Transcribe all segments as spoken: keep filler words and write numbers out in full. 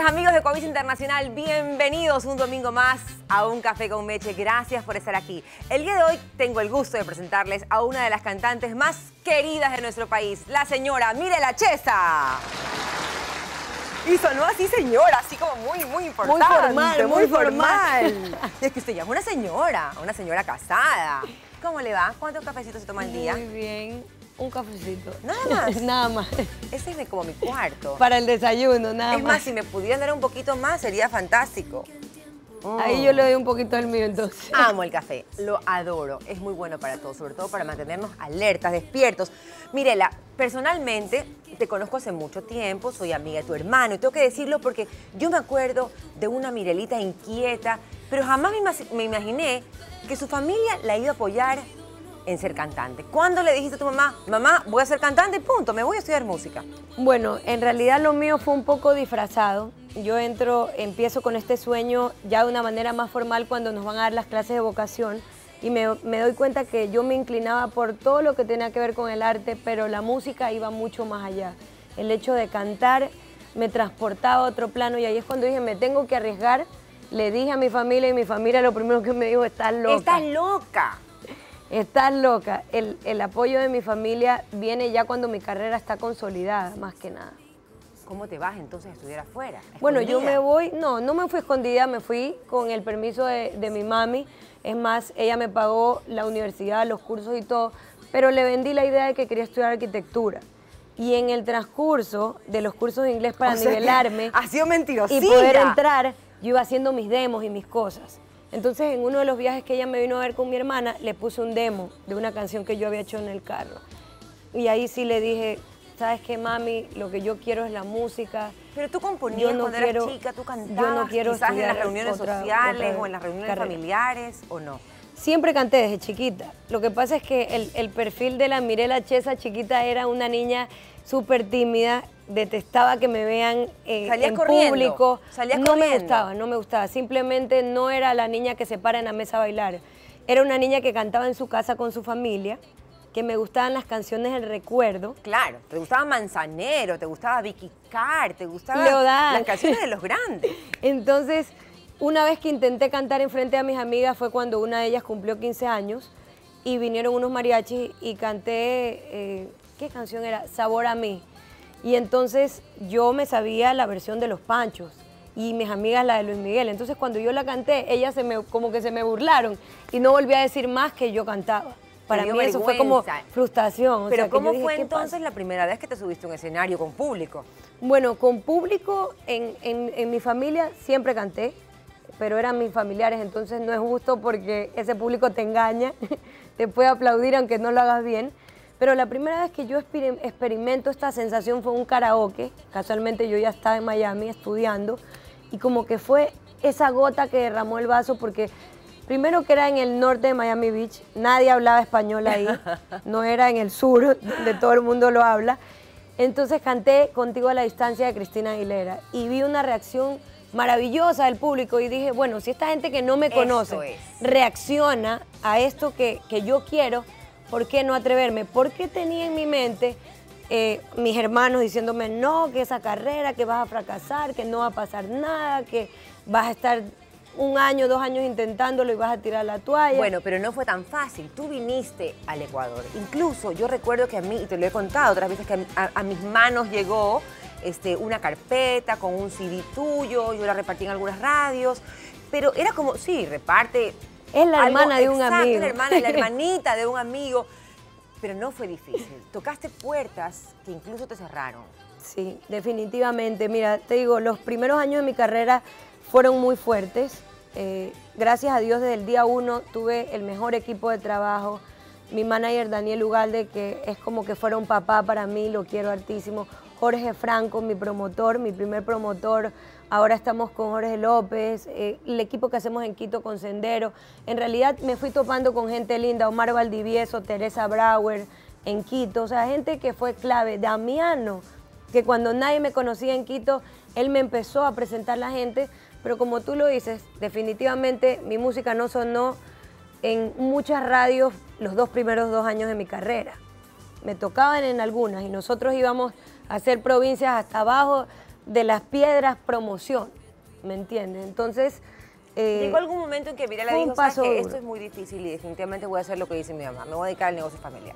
tardes, amigos de Coavisa Internacional. Bienvenidos un domingo más a Un Café con Meche. Gracias por estar aquí. El día de hoy tengo el gusto de presentarles a una de las cantantes más queridas de nuestro país, la señora Mirela Chesa. Y sonó así, señora, así como muy, muy importante. Muy formal, muy, muy formal. formal. Y es que usted ya es una señora, una señora casada. ¿Cómo le va? ¿Cuántos cafecitos se toma al día? Muy bien. Un cafecito. ¿Nada más? Nada más. Ese es como mi cuarto. Para el desayuno, nada más. Es más, si me pudieran dar un poquito más, sería fantástico. Mm. Ahí yo le doy un poquito del mío, entonces. Amo el café, lo adoro. Es muy bueno para todos, sobre todo para mantenernos alertas, despiertos. Mirela, personalmente te conozco hace mucho tiempo, soy amiga de tu hermano y tengo que decirlo porque yo me acuerdo de una Mirelita inquieta, pero jamás me, me imaginé que su familia la iba a apoyar en ser cantante. ¿Cuándo le dijiste a tu mamá, mamá, voy a ser cantante y punto, me voy a estudiar música? Bueno, en realidad lo mío fue un poco disfrazado. Yo entro, empiezo con este sueño ya de una manera más formal cuando nos van a dar las clases de vocación y me, me doy cuenta que yo me inclinaba por todo lo que tenía que ver con el arte, pero la música iba mucho más allá. El hecho de cantar me transportaba a otro plano y ahí es cuando dije, me tengo que arriesgar. Le dije a mi familia y mi familia lo primero que me dijo, estás loca. ¡Estás loca! Estás loca. El, el apoyo de mi familia viene ya cuando mi carrera está consolidada, más que nada. ¿Cómo te vas entonces a estudiar afuera? ¿Escondida? Bueno, yo me voy, no, no me fui escondida, me fui con el permiso de, de mi mami. Es más, ella me pagó la universidad, los cursos y todo, pero le vendí la idea de que quería estudiar arquitectura. Y en el transcurso de los cursos de inglés para o sea, nivelarme ha sido mentirosilla. y poder entrar, yo iba haciendo mis demos y mis cosas. Entonces, en uno de los viajes que ella me vino a ver con mi hermana, le puse un demo de una canción que yo había hecho en el carro. Y ahí sí le dije, ¿sabes qué, mami? Lo que yo quiero es la música. Pero tú componías no cuando quiero, eras chica, tú cantabas, yo no quiero quizás en las estudiar reuniones otra, sociales otra o en las reuniones carrera. familiares, ¿o no? Siempre canté desde chiquita. Lo que pasa es que el, el perfil de la Mirela Chesa chiquita era una niña súper tímida, detestaba que me vean eh, en corriendo, público. Salías no corriendo. me gustaba, no me gustaba. Simplemente no era la niña que se para en la mesa a bailar. Era una niña que cantaba en su casa con su familia, que me gustaban las canciones del recuerdo. Claro, te gustaba Manzanero, te gustaba Vicky Carr, te gustaban Leodán. las canciones de los grandes. Entonces, una vez que intenté cantar enfrente de mis amigas fue cuando una de ellas cumplió quince años y vinieron unos mariachis y canté, eh, ¿qué canción era? Sabor a mí. Y entonces yo me sabía la versión de Los Panchos y mis amigas la de Luis Miguel. Entonces cuando yo la canté, ellas se me, como que se me burlaron y no volví a decir más que yo cantaba. Para mí eso fue como frustración. Pero o sea, ¿cómo dije, fue ¿qué entonces pasa? la primera vez que te subiste a un escenario con público? Bueno, con público en, en, en mi familia siempre canté, pero eran mis familiares, entonces no es justo porque ese público te engaña, te puede aplaudir aunque no lo hagas bien. Pero la primera vez que yo experimento esta sensación fue un karaoke. Casualmente yo ya estaba en Miami estudiando y como que fue esa gota que derramó el vaso porque primero que era en el norte de Miami Beach, nadie hablaba español ahí, no era en el sur donde todo el mundo lo habla. Entonces canté Contigo a la Distancia de Cristina Aguilera y vi una reacción maravillosa del público y dije, bueno, si esta gente que no me conoce reacciona a esto que, que yo quiero, ¿por qué no atreverme? Porque tenía en mi mente eh, mis hermanos diciéndome, no, que esa carrera, que vas a fracasar, que no va a pasar nada, que vas a estar un año, dos años intentándolo y vas a tirar la toalla. Bueno, pero no fue tan fácil. Tú viniste al Ecuador. Incluso yo recuerdo que a mí, y te lo he contado otras veces, que a, a mis manos llegó este, una carpeta con un C D tuyo, yo la repartí en algunas radios, pero era como, sí, reparte... Es la hermana de un exacto, amigo. Es la hermana, la hermanita de un amigo. Pero no fue difícil. Tocaste puertas que incluso te cerraron. Sí, definitivamente. Mira, te digo, los primeros años de mi carrera fueron muy fuertes. Eh, gracias a Dios, desde el día uno tuve el mejor equipo de trabajo. Mi manager Daniel Ugalde, que es como que fuera un papá para mí, lo quiero hartísimo. Jorge Franco, mi promotor, mi primer promotor. Ahora estamos con Jorge López, eh, el equipo que hacemos en Quito con Sendero. En realidad me fui topando con gente linda, Omar Valdivieso, Teresa Brauer en Quito, o sea, gente que fue clave. Damiano, que cuando nadie me conocía en Quito, él me empezó a presentar la gente, pero como tú lo dices, definitivamente mi música no sonó en muchas radios los dos primeros dos años de mi carrera. Me tocaban en algunas y nosotros íbamos a hacer provincias hasta abajo, de las piedras promoción, ¿me entiendes? Entonces... Eh, ¿Llegó algún momento en que Mirela dijo, ¿sabes que esto es muy difícil y definitivamente voy a hacer lo que dice mi mamá, me voy a dedicar al negocio familiar?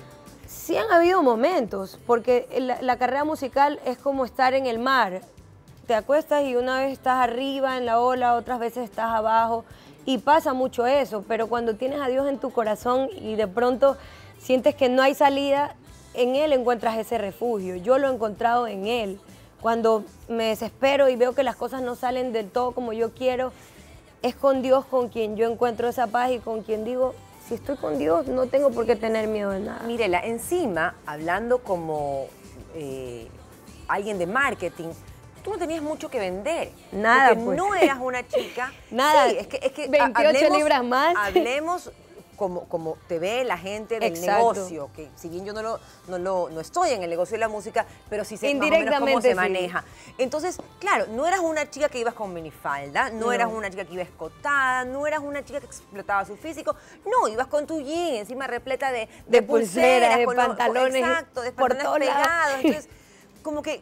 Sí han habido momentos, porque la, la carrera musical es como estar en el mar. Te acuestas y una vez estás arriba en la ola, otras veces estás abajo, y pasa mucho eso, pero cuando tienes a Dios en tu corazón y de pronto sientes que no hay salida, en Él encuentras ese refugio. Yo lo he encontrado en Él. Cuando me desespero y veo que las cosas no salen del todo como yo quiero, es con Dios con quien yo encuentro esa paz y con quien digo, si estoy con Dios, no tengo por qué tener miedo de nada. Mirela, encima, hablando como eh, alguien de marketing, tú no tenías mucho que vender. Nada, porque pues. no eras una chica. Nada. Sí, es que, es que veintiocho hablemos, libras más. Hablemos como, como te ve la gente del Exacto. negocio, que si bien yo no, lo, no, lo, no estoy en el negocio de la música, pero sí sé más o menos cómo se maneja. Entonces, claro, no eras una chica que ibas con minifalda, no, no eras una chica que iba escotada, no eras una chica que explotaba su físico, no, ibas con tu jean encima repleta de, de, de pulseras, pulseras, de con pantalones, lo, exacto, de pantalones pegados. Entonces, como que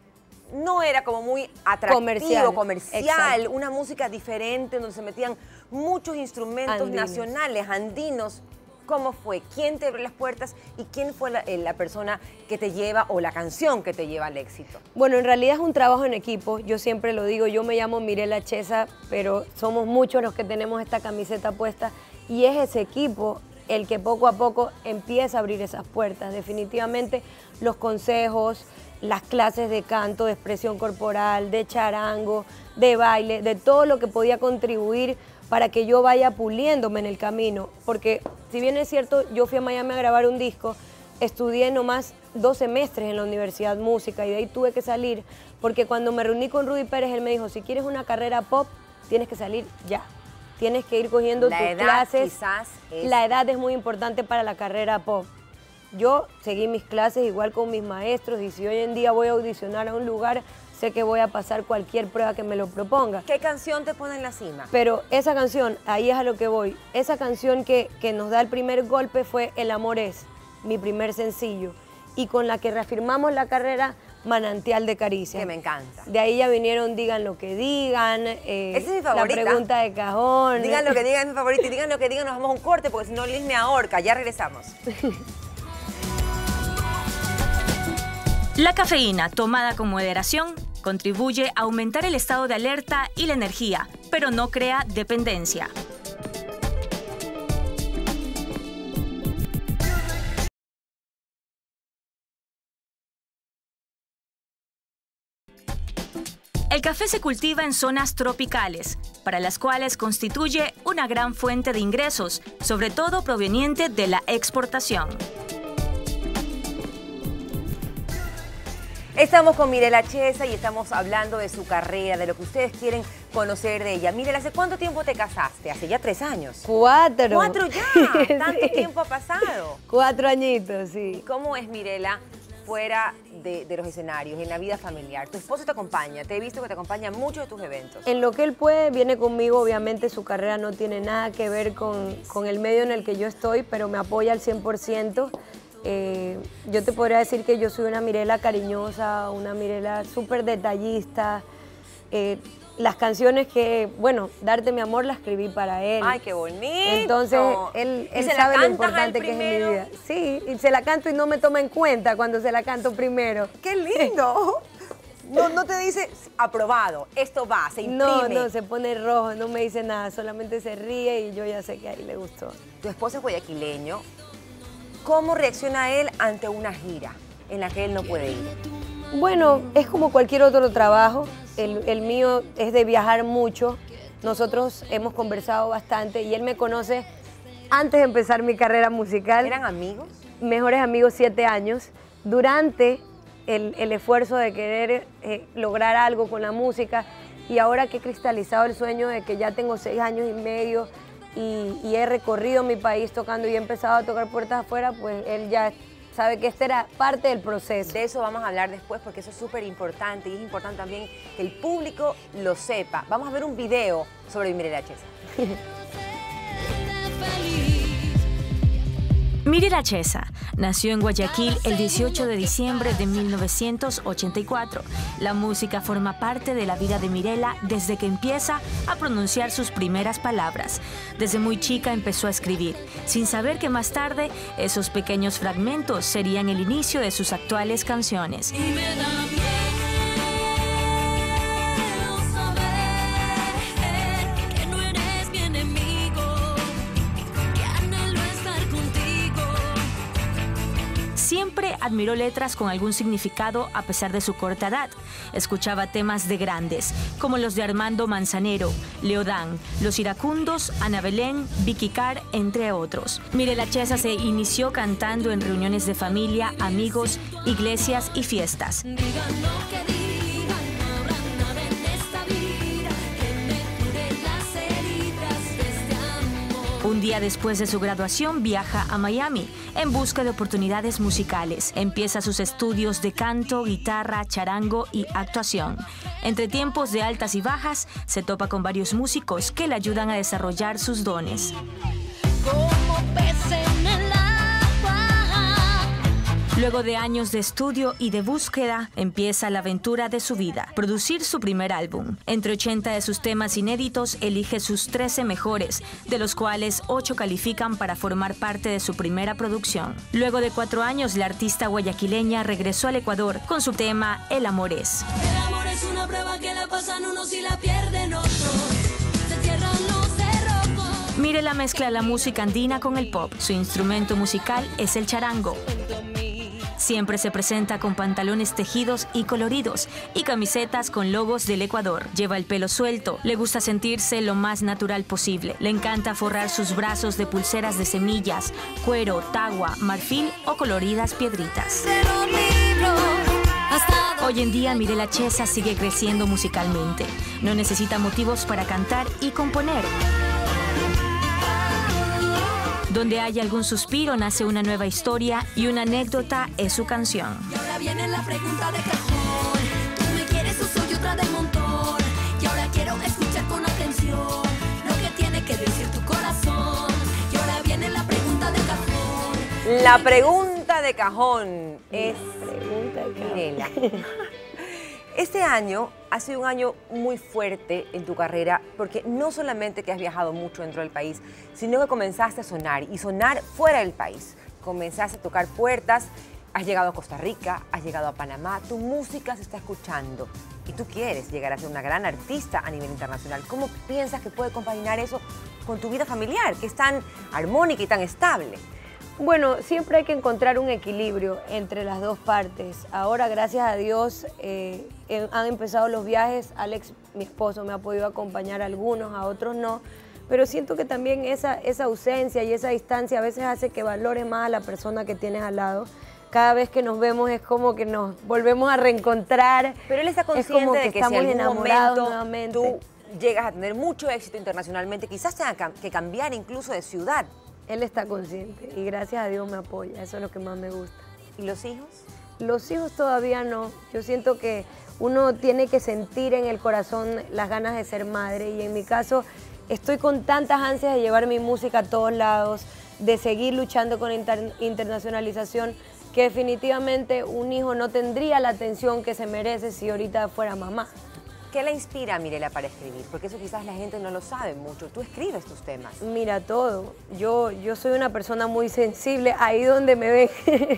no era como muy atractivo, comercial, comercial una música diferente donde se metían muchos instrumentos andinos. nacionales, andinos. ¿Cómo fue? ¿Quién te abrió las puertas y quién fue la, la persona que te lleva o la canción que te lleva al éxito? Bueno, en realidad es un trabajo en equipo, yo siempre lo digo, yo me llamo Mirela Chesa, pero somos muchos los que tenemos esta camiseta puesta y es ese equipo el que poco a poco empieza a abrir esas puertas. Definitivamente los consejos, las clases de canto, de expresión corporal, de charango, de baile, de todo lo que podía contribuir para que yo vaya puliéndome en el camino. Porque si bien es cierto, yo fui a Miami a grabar un disco, estudié nomás dos semestres en la Universidad Música y de ahí tuve que salir porque cuando me reuní con Rudy Pérez, él me dijo, si quieres una carrera pop, tienes que salir ya. Tienes que ir cogiendo la tus edad clases. Quizás es... La edad es muy importante para la carrera pop. Yo seguí mis clases igual con mis maestros y si hoy en día voy a audicionar a un lugar, sé que voy a pasar cualquier prueba que me lo proponga. ¿Qué canción te pone en la cima? Pero esa canción, ahí es a lo que voy. Esa canción que, que nos da el primer golpe fue El Amor Es, mi primer sencillo. Y con la que reafirmamos la carrera, Manantial de Caricia. Que me encanta. De ahí ya vinieron Digan lo que digan, eh, Esa es mi favorita. La pregunta de cajón. Digan lo que digan, es mi favorita. Y digan lo que digan, nos vamos a un corte porque si no Liz me ahorca. Ya regresamos. La cafeína, tomada con moderación, contribuye a aumentar el estado de alerta y la energía, pero no crea dependencia. El café se cultiva en zonas tropicales, para las cuales constituye una gran fuente de ingresos, sobre todo proveniente de la exportación. Estamos con Mirela Chesa y estamos hablando de su carrera, de lo que ustedes quieren conocer de ella. Mirela, ¿hace cuánto tiempo te casaste? Hace ya tres años. Cuatro. Cuatro ya. ¿Tanto sí. tiempo ha pasado? Cuatro añitos, sí. ¿Y cómo es Mirela fuera de, de los escenarios, en la vida familiar? Tu esposo te acompaña, te he visto que te acompaña en muchos de tus eventos. En lo que él puede, viene conmigo. Obviamente su carrera no tiene nada que ver con, con el medio en el que yo estoy, pero me apoya al cien por ciento. Eh, yo te podría decir que yo soy una Mirela cariñosa, una Mirela súper detallista. Eh, las canciones que, bueno, Darte mi amor la escribí para él. ¡Ay, qué bonito! Entonces, él, él sabe lo importante que es en mi vida. Sí, y se la canto y no me toma en cuenta cuando se la canto primero. ¡Qué lindo! No, no te dice aprobado, esto va, se imprime. No, no, se pone rojo, no me dice nada, solamente se ríe y yo ya sé que a él le gustó. Tu esposo es guayaquileño. ¿Cómo reacciona él ante una gira en la que él no puede ir? Bueno, es como cualquier otro trabajo. El, el mío es de viajar mucho. Nosotros hemos conversado bastante y él me conoce antes de empezar mi carrera musical. ¿Eran amigos? Mejores amigos, siete años. Durante el, el esfuerzo de querer eh, lograr algo con la música y ahora que he cristalizado el sueño de que ya tengo seis años y medio y, y he recorrido mi país tocando y he empezado a tocar puertas afuera, pues él ya sabe que esta era parte del proceso. De eso vamos a hablar después porque eso es súper importante y es importante también que el público lo sepa. Vamos a ver un video sobre Mirela Chesa. Mirela Chesa nació en Guayaquil el dieciocho de diciembre de mil novecientos ochenta y cuatro. La música forma parte de la vida de Mirela desde que empieza a pronunciar sus primeras palabras. Desde muy chica empezó a escribir, sin saber que más tarde esos pequeños fragmentos serían el inicio de sus actuales canciones. Y me da miedo saber que no eres mi enemigo, que anhelo estar contigo. Siempre admiró letras con algún significado a pesar de su corta edad. Escuchaba temas de grandes, como los de Armando Manzanero, Leodán, Los Iracundos, Ana Belén, Vicky Carr, entre otros. Mirela Chesa se inició cantando en reuniones de familia, amigos, iglesias y fiestas. Digan lo que digan, no habrá nada en esta vida que me cure las heridas de este amor. Un día después de su graduación viaja a Miami en busca de oportunidades musicales. Empieza sus estudios de canto, guitarra, charango y actuación. Entre tiempos de altas y bajas, se topa con varios músicos que le ayudan a desarrollar sus dones. Como pez en el agua. Luego de años de estudio y de búsqueda, empieza la aventura de su vida, producir su primer álbum. Entre ochenta de sus temas inéditos, elige sus trece mejores, de los cuales ocho califican para formar parte de su primera producción. Luego de cuatro años, la artista guayaquileña regresó al Ecuador con su tema El amor es. El amor es una prueba que la pasan unos y la pierden otros. Se cierran los cerrojos. Mirela mezcla la música andina con el pop. Su instrumento musical es el charango. Siempre se presenta con pantalones tejidos y coloridos y camisetas con logos del Ecuador. Lleva el pelo suelto, le gusta sentirse lo más natural posible. Le encanta forrar sus brazos de pulseras de semillas, cuero, tagua, marfil o coloridas piedritas. De los libros hasta Hoy en día Mirela Chesa sigue creciendo musicalmente. No necesita motivos para cantar y componer. Donde hay algún suspiro, nace una nueva historia y una anécdota es su canción. Y ahora viene la pregunta de cajón. ¿Tú me quieres o soy otra del montón? Y ahora quiero escuchar con atención lo que tiene que decir tu corazón. Y ahora viene la pregunta de cajón. La pregunta de cajón es Pregunta de cada- Mirela. Este año ha sido un año muy fuerte en tu carrera porque no solamente que has viajado mucho dentro del país, sino que comenzaste a sonar y sonar fuera del país. Comenzaste a tocar puertas, has llegado a Costa Rica, has llegado a Panamá, tu música se está escuchando y tú quieres llegar a ser una gran artista a nivel internacional. ¿Cómo piensas que puede compaginar eso con tu vida familiar, que es tan armónica y tan estable? Bueno, siempre hay que encontrar un equilibrio entre las dos partes. Ahora, gracias a Dios, eh, eh, han empezado los viajes. Alex, mi esposo, me ha podido acompañar a algunos, a otros no. Pero siento que también esa, esa ausencia y esa distancia a veces hace que valores más a la persona que tienes al lado. Cada vez que nos vemos es como que nos volvemos a reencontrar. Pero él está Es como consciente de que si estamos en algún enamorados momento nuevamente. tú llegas a tener mucho éxito internacionalmente, quizás tenga cam- que cambiar incluso de ciudad. Él está consciente y gracias a Dios me apoya. Eso es lo que más me gusta. ¿Y los hijos? Los hijos todavía no. Yo siento que uno tiene que sentir en el corazón las ganas de ser madre y en mi caso estoy con tantas ansias de llevar mi música a todos lados, de seguir luchando con la inter- internacionalización, que definitivamente un hijo no tendría la atención que se merece si ahorita fuera mamá. ¿Qué le inspira a Mirela para escribir? Porque eso quizás la gente no lo sabe mucho. Tú escribes tus temas. Mira, todo. Yo, yo soy una persona muy sensible, ahí donde me ven.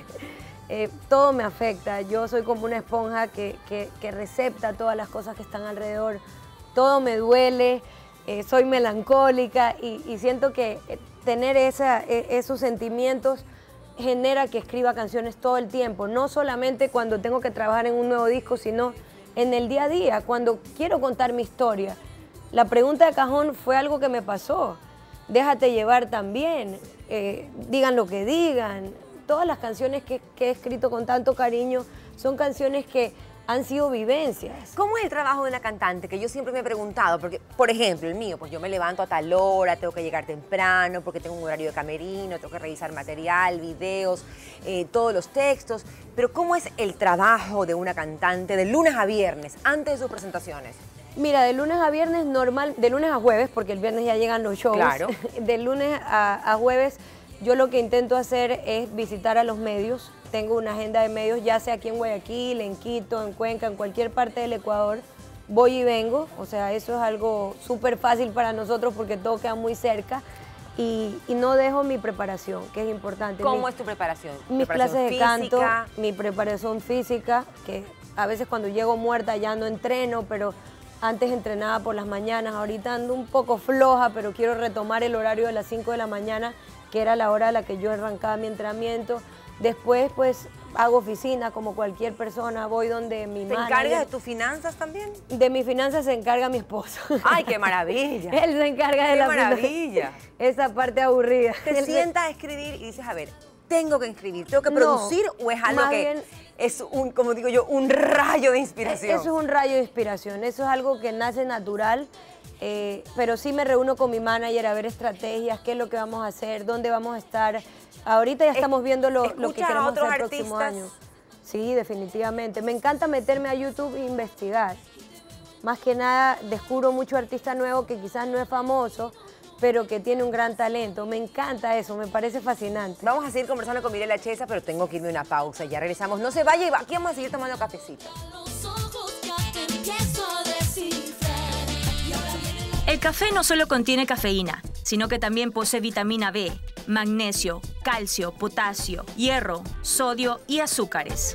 eh, todo me afecta. Yo soy como una esponja que, que, que recepta todas las cosas que están alrededor. Todo me duele, eh, soy melancólica y, y siento que eh, tener esa, eh, esos sentimientos genera que escriba canciones todo el tiempo. No solamente cuando tengo que trabajar en un nuevo disco, sino en el día a día, cuando quiero contar mi historia. La pregunta de cajón fue algo que me pasó. Déjate llevar también, eh, digan lo que digan. Todas las canciones que, que he escrito con tanto cariño son canciones que han sido vivencias. ¿Cómo es el trabajo de una cantante? Que yo siempre me he preguntado, porque, por ejemplo, el mío, pues yo me levanto a tal hora, tengo que llegar temprano, porque tengo un horario de camerino, tengo que revisar material, videos, eh, todos los textos. Pero ¿cómo es el trabajo de una cantante de lunes a viernes, antes de sus presentaciones? Mira, de lunes a viernes normal, de lunes a jueves, porque el viernes ya llegan los shows. Claro. De lunes a, a jueves Yo lo que intento hacer es visitar a los medios. Tengo una agenda de medios, ya sea aquí en Guayaquil, en Quito, en Cuenca, en cualquier parte del Ecuador. Voy y vengo, o sea, eso es algo súper fácil para nosotros porque todo queda muy cerca. Y, y no dejo mi preparación, que es importante. ¿Cómo mi, es tu preparación? Mis ¿Preparación clases de canto, física? mi preparación física, que a veces cuando llego muerta ya no entreno, pero antes entrenaba por las mañanas. Ahorita ando un poco floja, pero quiero retomar el horario de las cinco de la mañana, que era la hora a la que yo arrancaba mi entrenamiento. Después, pues, hago oficina como cualquier persona, voy donde mi ¿Te manager. encargas de tus finanzas también? De mis finanzas se encarga mi esposo. ¡Ay, qué maravilla! Él se encarga de ¡Qué la maravilla! finanza. Esa parte aburrida. Te Él se- sientas a escribir y dices, a ver, ¿tengo que escribir? ¿Tengo que No, producir o es algo más que bien- es un, como digo yo, un rayo de inspiración? Eso es un rayo de inspiración, eso es algo que nace natural, eh, pero sí me reúno con mi manager a ver estrategias, qué es lo que vamos a hacer, dónde vamos a estar. Ahorita ya estamos viendo lo, lo que ¿Escuchas a queremos hacer otros el próximo artistas? año. Sí, definitivamente. Me encanta meterme a YouTube e investigar. Más que nada descubro mucho artista nuevo que quizás no es famoso, pero que tiene un gran talento. Me encanta eso, me parece fascinante. Vamos a seguir conversando con Mirela Chesa, pero tengo que irme a una pausa. Ya regresamos. No se vaya y va- aquí vamos a seguir tomando cafecito. Los ojos ya te empiezo a descifrar. Y ahora viene la El café no solo contiene cafeína, sino que también posee vitamina B, magnesio, calcio, potasio, hierro, sodio y azúcares.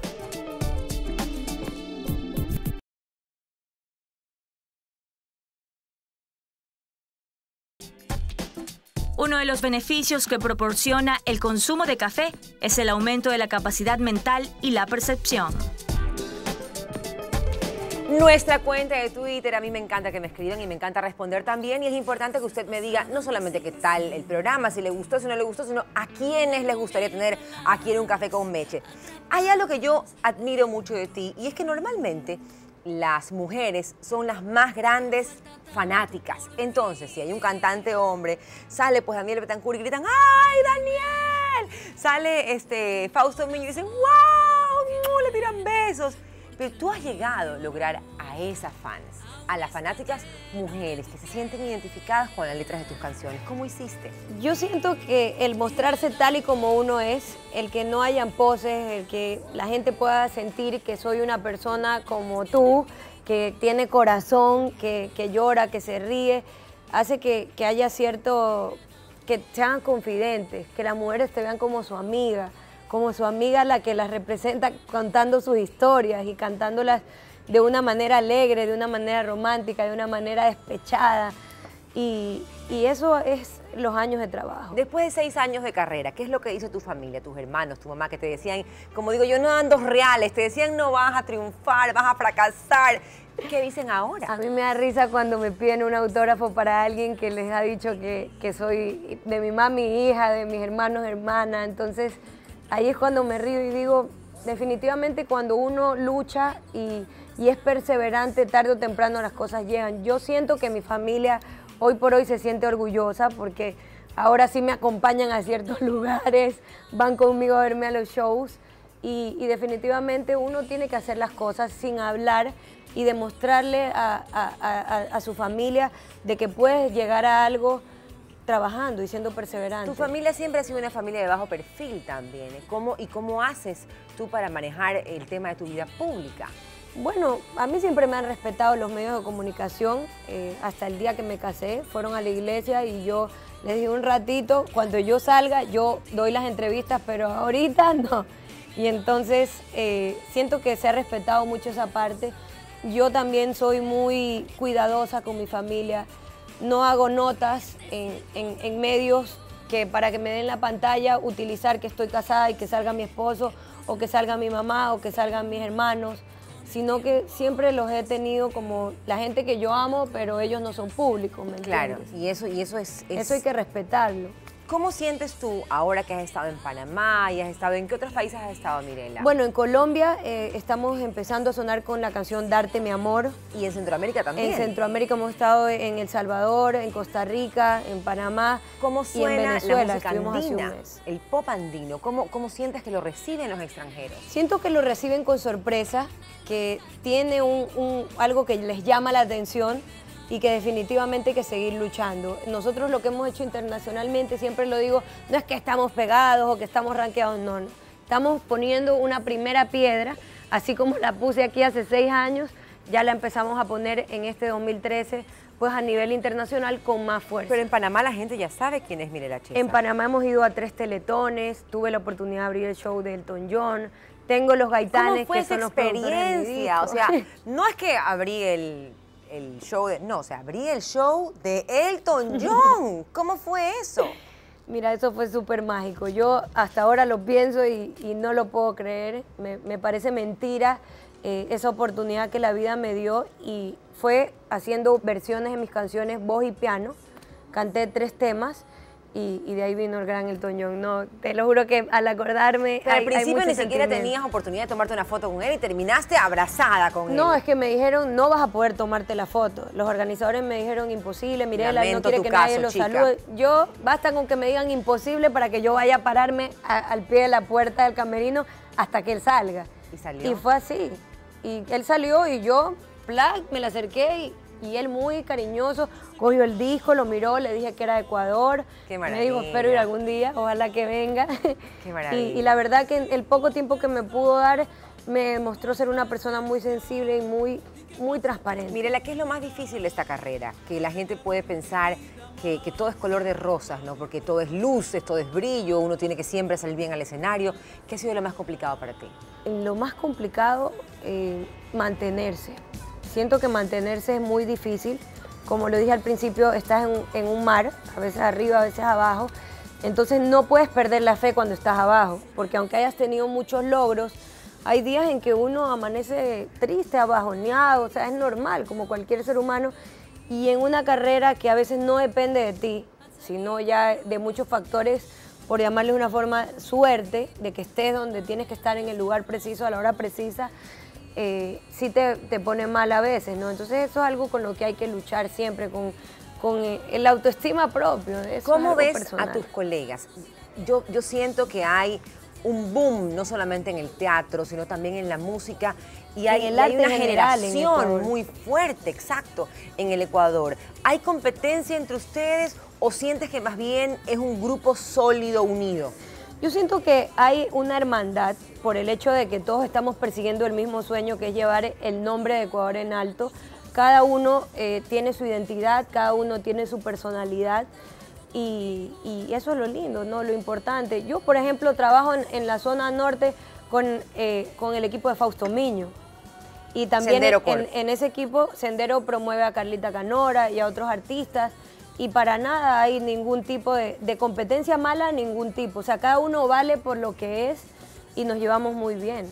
Uno de los beneficios que proporciona el consumo de café es el aumento de la capacidad mental y la percepción. Nuestra cuenta de Twitter, a mí me encanta que me escriban y me encanta responder también. Y es importante que usted me diga no solamente qué tal el programa, si le gustó, si no le gustó, sino a quiénes les gustaría tener aquí en Un Café con Meche. Hay algo que yo admiro mucho de ti y es que normalmente las mujeres son las más grandes fanáticas. Entonces, si hay un cantante hombre, sale pues Daniel Betancourt y gritan ¡ay, Daniel! Sale este Fausto Miño y dicen ¡wow! Le tiran besos. Pero tú has llegado a lograr a esas fans, a las fanáticas mujeres que se sienten identificadas con las letras de tus canciones. ¿Cómo hiciste? Yo siento que el mostrarse tal y como uno es, el que no hayan poses, el que la gente pueda sentir que soy una persona como tú, que tiene corazón, que, que llora, que se ríe, hace que, que haya cierto, que sean confidentes, que las mujeres te vean como su amiga, como su amiga la que las representa contando sus historias y cantándolas de una manera alegre, de una manera romántica, de una manera despechada. Y, y eso es los años de trabajo. Después de seis años de carrera, ¿qué es lo que hizo tu familia, tus hermanos, tu mamá, que te decían, como digo yo, no dan dos reales, te decían no vas a triunfar, vas a fracasar? ¿Qué dicen ahora? A mí me da risa cuando me piden un autógrafo para alguien que les ha dicho que, que soy de mi mami hija, de mis hermanos hermana. Entonces ahí es cuando me río y digo, definitivamente cuando uno lucha y, y es perseverante, tarde o temprano las cosas llegan. Yo siento que mi familia hoy por hoy se siente orgullosa porque ahora sí me acompañan a ciertos lugares, van conmigo a verme a los shows y, y definitivamente uno tiene que hacer las cosas sin hablar y demostrarle a, a, a, a su familia de que puedes llegar a algo trabajando y siendo perseverante. Tu familia siempre ha sido una familia de bajo perfil también. ¿eh? ¿Cómo, ¿Y cómo haces tú para manejar el tema de tu vida pública? Bueno, a mí siempre me han respetado los medios de comunicación, eh, hasta el día que me casé, fueron a la iglesia y yo les dije un ratito, cuando yo salga yo doy las entrevistas, pero ahorita no. Y entonces eh, siento que se ha respetado mucho esa parte. Yo también soy muy cuidadosa con mi familia, no hago notas en, en, en medios que para que me den la pantalla utilizar que estoy casada y que salga mi esposo o que salga mi mamá o que salgan mis hermanos, sino que siempre los he tenido como la gente que yo amo, pero ellos no son públicos, ¿me Claro, entiendes? y eso, y eso es, es... Eso hay que respetarlo. ¿Cómo sientes tú ahora que has estado en Panamá y has estado en qué otros países has estado, Mirela? Bueno, en Colombia eh, estamos empezando a sonar con la canción Darte mi amor. Y en Centroamérica también. En Centroamérica hemos estado en El Salvador, en Costa Rica, en Panamá ¿Cómo y en suena Venezuela. la música Estuvimos hace un andina, mes. el pop andino? ¿Cómo, ¿Cómo sientes que lo reciben los extranjeros? Siento que lo reciben con sorpresa, que tiene un, un- algo que les llama la atención y que definitivamente hay que seguir luchando. Nosotros lo que hemos hecho internacionalmente, siempre lo digo, no es que estamos pegados o que estamos rankeados, no, no. Estamos poniendo una primera piedra, así como la puse aquí hace seis años, ya la empezamos a poner en este dos mil trece, pues a nivel internacional con más fuerza. Pero en Panamá la gente ya sabe quién es Mirela Cheza. En Panamá hemos ido a tres teletones, tuve la oportunidad de abrir el show de Elton John, tengo los gaitanes ¿Cómo fue que esa son los productores de mi experiencia? disco. O sea, no es que abrí el, el show de... No, o sea, abrí el show de Elton John. ¿Cómo fue eso? Mira, eso fue súper mágico. Yo hasta ahora lo pienso y, y no lo puedo creer. Me, me parece mentira eh, esa oportunidad que la vida me dio y fue haciendo versiones de mis canciones, voz y piano. Canté tres temas y, y de ahí vino el gran Elton John. No, te lo juro que al acordarme Pero hay, al principio hay ni mucho siquiera sentimiento. tenías oportunidad de tomarte una foto con él y terminaste abrazada con él. No, es que me dijeron, no vas a poder tomarte la foto. Los organizadores me dijeron, imposible, Mirela, él no Lamento quiere tu que nadie caso, lo chica. salude. Yo, basta con que me digan imposible para que yo vaya a pararme a- al pie de la puerta del camerino hasta que él salga. ¿Y salió? Y fue así. Y él salió y yo, plac, me le acerqué y, y él muy cariñoso, cogió el disco, lo miró, le dije que era de Ecuador. Qué Me dijo, maravilla. espero ir algún día, ojalá que venga. Qué maravilla. Y, y la verdad que en el poco tiempo que me pudo dar, me mostró ser una persona muy sensible y muy, muy transparente. Mirela, ¿qué es lo más difícil de esta carrera? Que la gente puede pensar que, que todo es color de rosas, ¿no? Porque todo es luces, todo es brillo, uno tiene que siempre salir bien al escenario. ¿Qué ha sido lo más complicado para ti? Lo más complicado, eh, mantenerse. Siento que mantenerse es muy difícil. Como lo dije al principio, estás en, en un mar, a veces arriba, a veces abajo. Entonces no puedes perder la fe cuando estás abajo, porque aunque hayas tenido muchos logros, hay días en que uno amanece triste, abajoneado, o sea, es normal, como cualquier ser humano. Y en una carrera que a veces no depende de ti, sino ya de muchos factores, por llamarle de una forma, suerte, de que estés donde tienes que estar en el lugar preciso, a la hora precisa, eh, sí te, te pone mal a veces, ¿no? Entonces eso es algo con lo que hay que luchar siempre, con, con eh, el autoestima propio. Eso es ¿Cómo algo ves personal. a tus colegas? Yo, yo siento que hay un boom, no solamente en el teatro, sino también en la música, y hay, En el y hay arte una en general en generación Ecuador. muy fuerte, exacto, en el Ecuador. ¿Hay competencia entre ustedes o sientes que más bien es un grupo sólido, unido? Yo siento que hay una hermandad por el hecho de que todos estamos persiguiendo el mismo sueño, que es llevar el nombre de Ecuador en alto. Cada uno eh, tiene su identidad, cada uno tiene su personalidad y, y eso es lo lindo, ¿no? Lo importante. Yo, por ejemplo, trabajo en, en la zona norte con, eh, con el equipo de Fausto Miño. Y también Sendero en, Corp. en ese equipo Sendero promueve a Carlita Canora y a otros artistas. Y para nada hay ningún tipo de, de competencia mala, ningún tipo. O sea, cada uno vale por lo que es y nos llevamos muy bien.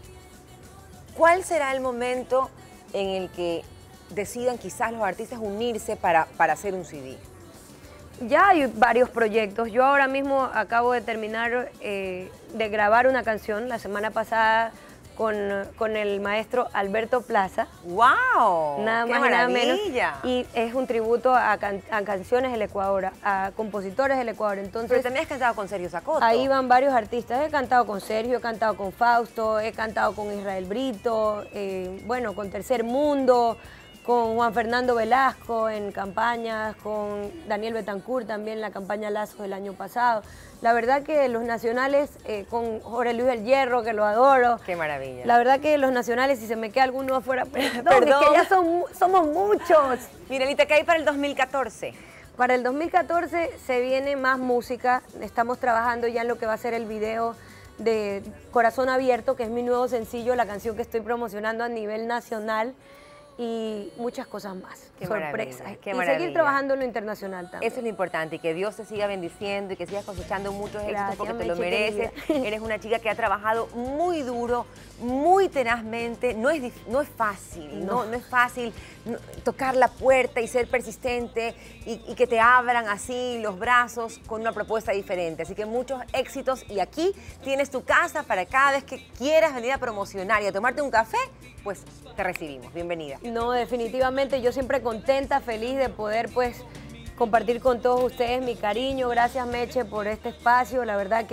¿Cuál será el momento en el que decidan quizás los artistas unirse para, para hacer un C D? Ya hay varios proyectos. Yo ahora mismo acabo de terminar eh, de grabar una canción la semana pasada con, con el maestro Alberto Plaza. ¡Wow! Nada ¡Qué más y nada menos. maravilla! Y es un tributo a, can- a canciones del Ecuador, a compositores del Ecuador. Entonces, Pero también has cantado con Sergio Zacoto. ahí van varios artistas. He cantado con Sergio, he cantado con Fausto, he cantado con Israel Brito, eh, bueno, con Tercer Mundo, con Juan Fernando Velasco en campañas, con Daniel Betancourt también en la campaña Lazos del año pasado. La verdad que los nacionales, eh, con Jorge Luis del Hierro, que lo adoro. ¡Qué maravilla! La verdad que los nacionales, si se me queda alguno afuera, perdón, Perdón. es que ya son mu- somos muchos. Mirelita, ¿qué hay para el dos mil catorce? Para el dos mil catorce se viene más música. Estamos trabajando ya en lo que va a ser el video de Corazón Abierto, que es mi nuevo sencillo, la canción que estoy promocionando a nivel nacional, y muchas cosas más, Qué sorpresas. maravilla, qué y maravilla. seguir trabajando en lo internacional también. Eso es lo importante, y que Dios te siga bendiciendo y que sigas cosechando muchos éxitos Gracias, porque te lo Meche, mereces. querida. Eres una chica que ha trabajado muy duro, muy tenazmente. No es, dif- no es fácil, no, No. no es fácil no, tocar la puerta y ser persistente y, y que te abran así los brazos con una propuesta diferente. Así que muchos éxitos, y aquí tienes tu casa para cada vez que quieras venir a promocionar y a tomarte un café, pues te recibimos. Bienvenida. No, definitivamente, yo siempre contenta, feliz de poder pues compartir con todos ustedes mi cariño. Gracias, Meche, por este espacio. La verdad que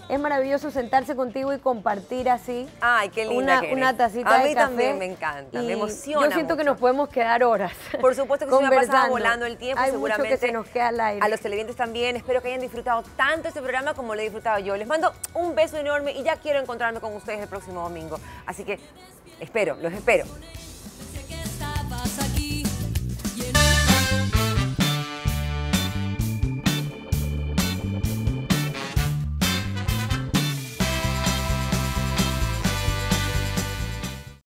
es maravilloso sentarse contigo y compartir así. Ay, qué linda una, que eres. una tacita A de mí café. también me encanta, me emociona Yo siento mucho. que nos podemos quedar horas. Por supuesto que se me ha pasado conversando. volando el tiempo, Hay seguramente. mucho que se nos queda al aire. A los televidentes también, espero que hayan disfrutado tanto este programa como lo he disfrutado yo. Les mando un beso enorme y ya quiero encontrarme con ustedes el próximo domingo. Así que espero, los espero.